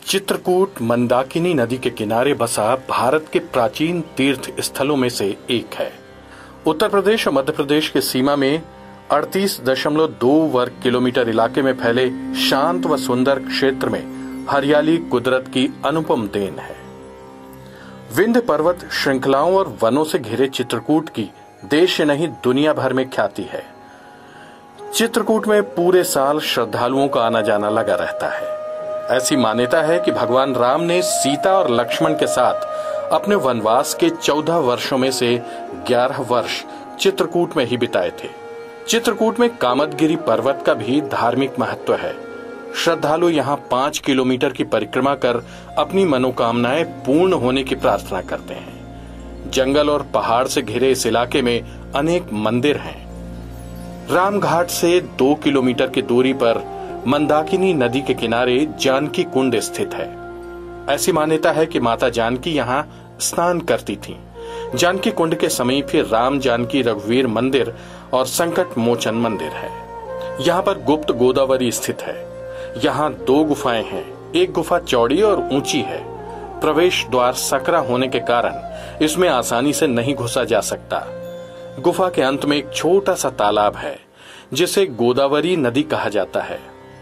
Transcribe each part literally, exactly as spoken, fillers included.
चित्रकूट मंदाकिनी नदी के किनारे बसा भारत के प्राचीन तीर्थ स्थलों में से एक है। उत्तर प्रदेश और मध्य प्रदेश के सीमा में अड़तीस दशमलव दो वर्ग किलोमीटर इलाके में फैले शांत व सुंदर क्षेत्र में हरियाली कुदरत की अनुपम देन है। विंध्य पर्वत श्रृंखलाओं और वनों से घिरे चित्रकूट की देश नहीं दुनिया भर में ख्याति है। चित्रकूट में पूरे साल श्रद्धालुओं का आना जाना लगा रहता है। ऐसी मान्यता है कि भगवान राम ने सीता और लक्ष्मण के साथ अपने वनवास के चौदह वर्षों में से ग्यारह वर्ष चित्रकूट में ही बिताए थे। चित्रकूट में कामदगिरी पर्वत का भी धार्मिक महत्व है। श्रद्धालु यहाँ पांच किलोमीटर की परिक्रमा कर अपनी मनोकामनाएं पूर्ण होने की प्रार्थना करते हैं। जंगल और पहाड़ से घिरे इस इलाके में अनेक मंदिर हैं। रामघाट से दो किलोमीटर की दूरी पर मंदाकिनी नदी के किनारे जानकी कुंड स्थित है। ऐसी मान्यता है कि माता जानकी यहाँ स्नान करती थीं। जानकी कुंड के समीप ही राम जानकी रघुवीर मंदिर और संकट मोचन मंदिर है। यहाँ पर गुप्त गोदावरी स्थित है। यहाँ दो गुफाएं हैं। एक गुफा चौड़ी और ऊंची है। प्रवेश द्वार सकरा होने के कारण इसमें आसानी से नहीं घुसा जा सकता। गुफा के अंत में एक छोटा सा तालाब है जिसे गोदावरी नदी कहा जाता है।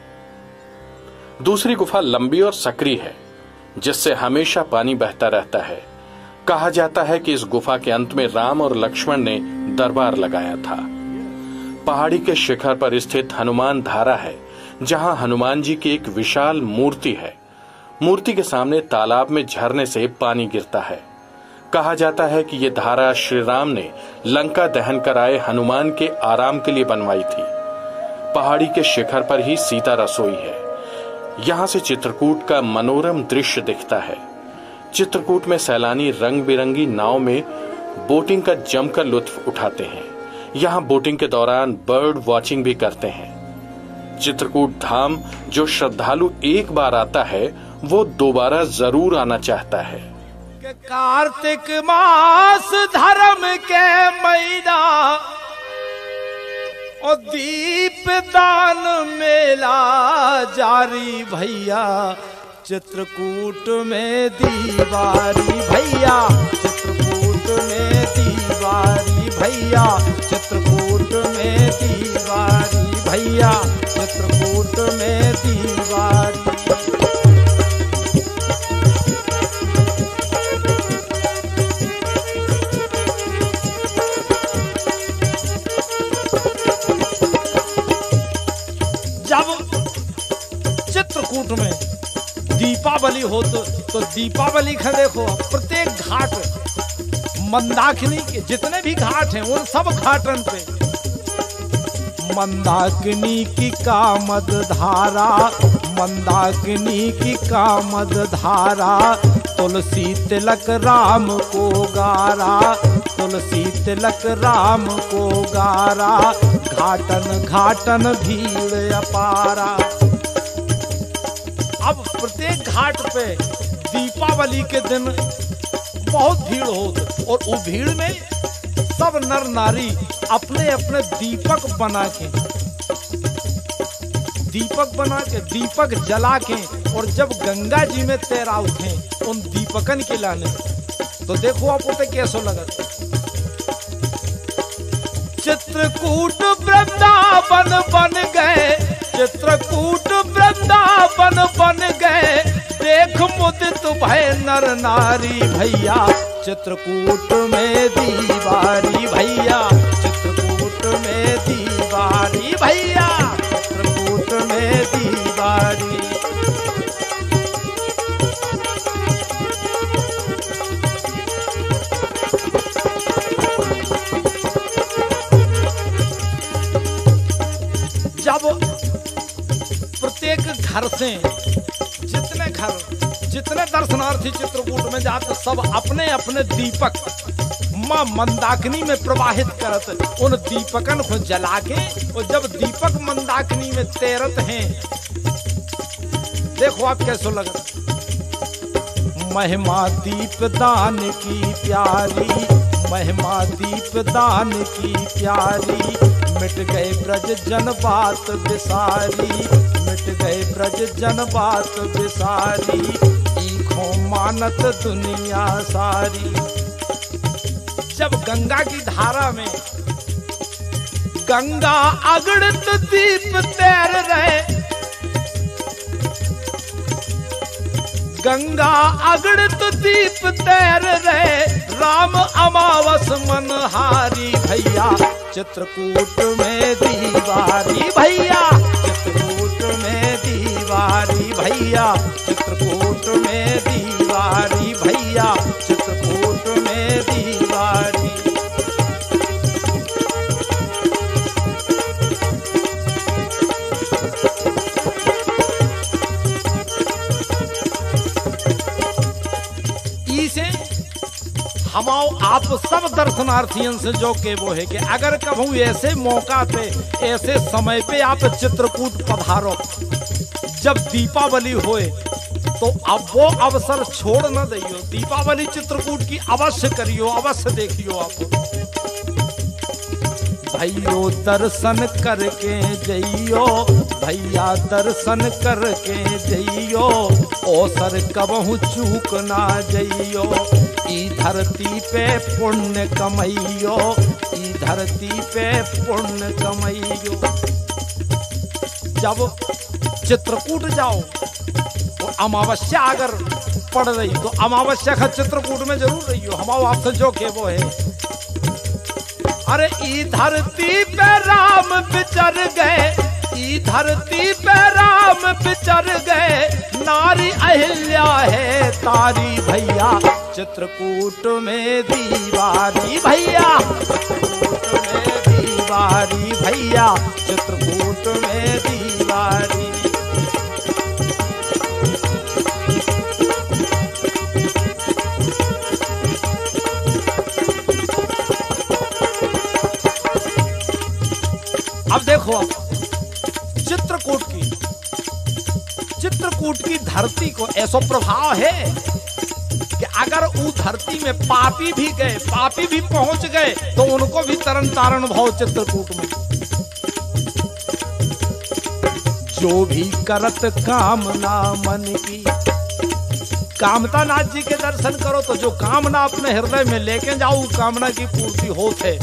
दूसरी गुफा लंबी और सकरी है जिससे हमेशा पानी बहता रहता है। कहा जाता है कि इस गुफा के अंत में राम और लक्ष्मण ने दरबार लगाया था। पहाड़ी के शिखर पर स्थित हनुमान धारा है जहां हनुमान जी की एक विशाल मूर्ति है। मूर्ति के सामने तालाब में झरने से पानी गिरता है। कहा जाता है कि यह धारा श्री राम ने लंका दहन कर आए हनुमान के आराम के लिए बनवाई थी। पहाड़ी के शिखर पर ही सीता रसोई है। यहां से चित्रकूट का मनोरम दृश्य दिखता है। चित्रकूट में सैलानी रंग बिरंगी नाव में बोटिंग का जमकर लुत्फ उठाते हैं। यहां बोटिंग के दौरान बर्ड वॉचिंग भी करते हैं। चित्रकूट धाम जो श्रद्धालु एक बार आता है वो दोबारा जरूर आना चाहता है। कार्तिक मास धर्म के महीना और दीप दान मेला जारी भैया। चित्रकूट में दीवारी भैया, चित्रकूट में दीवारी भैया, चित्रकूट में दीवारी भैया, चित्रकूट में दीवारी। चित्रकूट में दीपावली हो तो, तो दीपावली का देखो प्रत्येक घाट मंदाकिनी के जितने भी घाट हैं उन सब घाटन पे मंदाकिनी की कामद धारा, मंदाकिनी की कामद धारा। तुलसी तिलक राम को गारा, तुलसी तिलक राम को गारा। घाटन घाटन भीड़ अपारा। अब प्रत्येक घाट पे दीपावली के दिन बहुत भीड़ होती और वो भीड़ में सब नर नारी अपने अपने दीपक बना के दीपक बना के दीपक जला के और जब गंगा जी में तैरा उठे उन दीपकन के लाने तो देखो आप उसे कैसो लगा। चित्रकूट वृंदावन बन गए, चित्रकूट वृंदावन बन गए। देख मुदित भय नर नारी भैया। चित्रकूट में दीवारी भैया, चित्रकूट में दीवारी भैया, चित्रकूट में दीवारी। जब प्रत्येक घर से जितने घर जितने दर्शनार्थी चित्रकूट में जाते सब अपने अपने दीपक मां मंदाकिनी में प्रवाहित करत उन दीपकन को जला के और जब दीपक मंदाकिनी में तैरत हैं देखो आप कैसो लगा। महिमा दीप दान की प्यारी, महिमा दीप दान की प्यारी। मिट गए ब्रज जन बात बिसारी, मिट गए ब्रज जन बात बिसारी, ईखों मानत दुनिया सारी। जब गंगा की धारा में गंगा अगणित दीप तैर रहे, गंगा अगणित दीप तैर रहे, राम अमावस मनहारी भैया चित्रकूट में दीवारी, भैया चित्रकूट में दीवारी, भैया चित्रकूट में दीवारी, भैया चित्रकूट में दीवारी। इसे हम आप सब दर्शनार्थियों से जो के वो है कि अगर कभी ऐसे मौका पे, ऐसे समय पे आप चित्रकूट पधारो जब दीपावली होए, तो अब वो अवसर छोड़ न दियो। दीपावली चित्रकूट की अवश्य करियो, अवश्य देखियो आप। भैयो दर्शन करके जइयो, भैया दर्शन करके जइयो, अवसर कबहू चूक ना जइयो। ई धरती पे पुण्य कमइयो, ई धरती पे पुण्य कमइयो। जब चित्रकूट जाओ तो अमावस्या अगर पड़ रही तो अमावस्या का चित्रकूट में जरूर रहियो। हम आपसे जो के वो है, अरे ई धरती पे राम विचर गए, ई धरती पे राम विचर गए, नारी अहिल्या है तारी भैया चित्रकूट में दीवारी, भैया चित्रकूट में दीवारी, भैया चित्रकूट में दीवारी। अब देखो चित्रकूट की चित्रकूट की धरती को ऐसा प्रभाव है कि अगर उस धरती में पापी भी गए, पापी भी पहुंच गए, तो उनको भी तरन तारण भाव चित्रकूट में। जो भी करत कामना मन की, कामता नाथ जी के दर्शन करो तो जो कामना अपने हृदय में लेके जाओ, कामना की पूर्ति होते।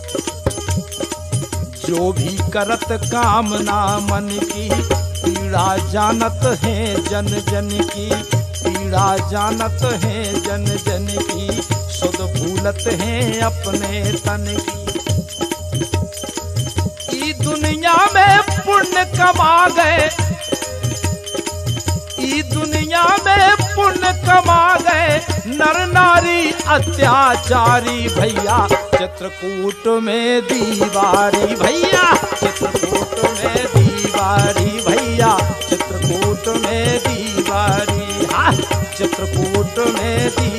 जो भी करत कामना मन की, पीड़ा जानत है जन जन की, पीड़ा जानत है जन जन की, सुध भूलत है अपने तन की। ई दुनिया में पुण्य कमा गए, ई दुनिया में पुण्य कमा गए, नर नारी अत्याचारी भैया चित्रकूट में दीवारी, भैया चित्रकूट में दीवारी, भैया चित्रकूट में दीवारी, हाँ चित्रकूट में दीवारी।